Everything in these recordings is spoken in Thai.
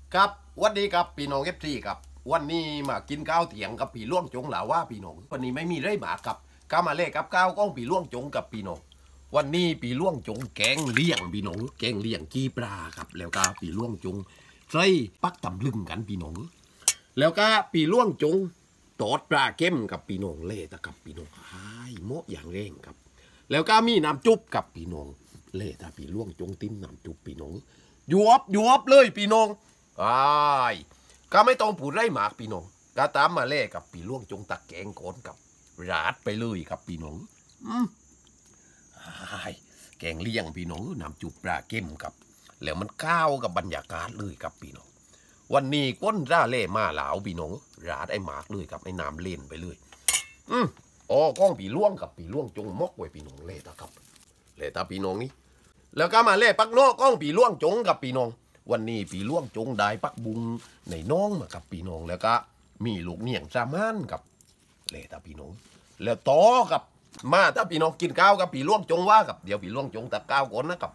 ครับวันดีครับพี่น้องFCครับวันนี้มากินข้าวเถียงกับพี่ล่วงจงหล่าว่าพี่น้องวันนี้ไม่มีไรหมาครับก้ามาเล่กับข้าวก้องพี่ล่วงจงกับพี่น้องวันนี้พี่ล่วงจงแกงเลี้ยงพี่น้องแกงเลี้ยงกี้ปลาครับแล้วก็พี่ล่วงจงใส่ปักตำลึงกันพี่น้องแล้วก็พี่ล่วงจงตอดปลาเข้มกับพี่น้องเล่ตะกับพี่น้องหายโมอย่างเร่งครับแล้วก็มีน้ำจุ๊บกับพี่น้องเล่ตาพี่ล่วงจงติ้มน้ำจุ๊บพี่น้องยวบเลยพี่น้องก็ไม่ต้องผูดไร่หมากพี่น้องก็ตามมาเล่กับพี่ล่วงจงตักแกงก้นกับราดไปเลยครับพี่น้องแกงเลี้ยงพี่น้องน้ำจุบปลาเค็มครับแล้วมันก้าวกับบรรยากาศเลยครับพี่น้องวันนี้ก้นร่าเล่มาหลาวพี่น้องราดไอ้หมากเลยครับไอ้น้ำเล่นไปเลยก้องพี่ล่วงกับพี่ล่วงจงมกไว้พี่น้องเล่ตาครับเล่ตาพี่น้องนี่แล้วก็มาเล่ปักโนก้องพี่ล่วงจงกับพี่น้องวันนี้พี่ล่วงจงได้ปักบุงในน้องมากับพี่น้องแล้วก็มีลูกเนียงสามานกับเล่ตาพี่น้องแล้วต่อกับมาถ้าพี่น้องกินข้าวกับพี่ล่วงจงว่ากับเดี๋ยวพี่ล่วงจงตักข้าวก่อนนะครับ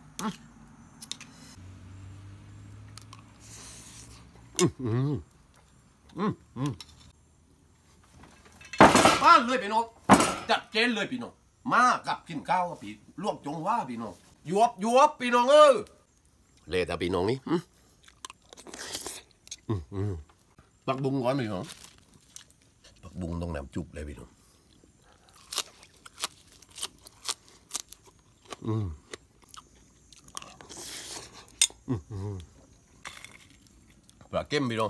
มาเลยพี่น้องจัดเจนเลยพี่น้องมากับกินข้าวกับพี่ล่วงจงว่าพี่น้องยวบพี่น้องเล่ตาพี่น้องนี่ปักบุงก่อนพี่น้องปักบุงต้องน้ำจุบเลยพี่น้องปลาเค็มพี่น้อง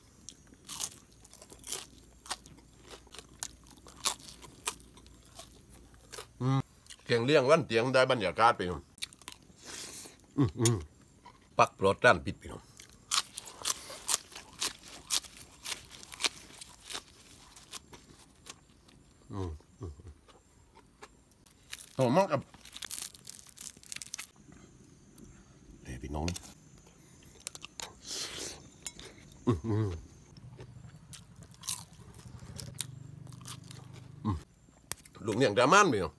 เสียงเลี้ยงวันเตียงได้บรรยากาศพี่น้องปักโปรดด้านปิดพี่น้องหอมมากครับเดี๋ยวพี่น้องลูกเนี่ยงดราม่านพี่น้อง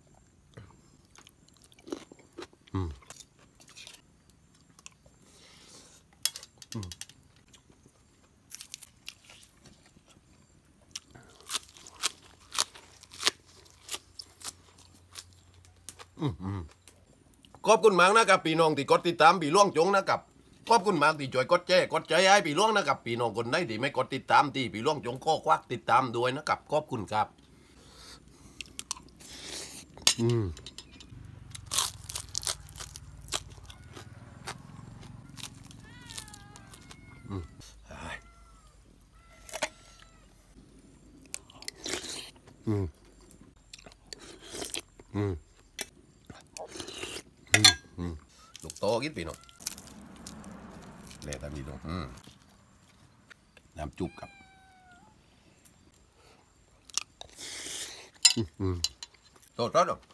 ขอบคุณมากนะครับพี่น้องที่กดติดตามพี่ล่วงจงนะครับขอบคุณมากที่ช่วยกดแชร์กดใจให้พี่ล่วงนะครับพี่น้องคนไหนที่ไม่กดติดตามที่พี่ล่วงจงก็ควักติดตามด้วยนะครับขอบคุณครับลูกโตกินพี่น้องเละตามพี่น้องน้ำจุบกับโตรสด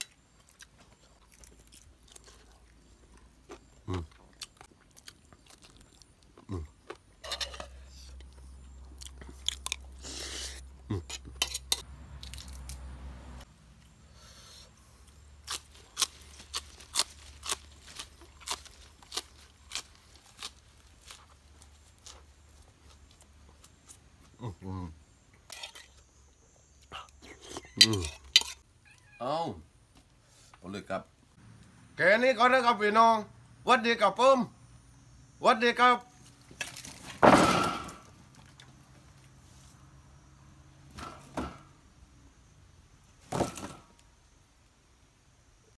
เอาเลยครับแค่นี้ก่อนนะครับพี่น้องวัดดีกับผมวัดดีครับ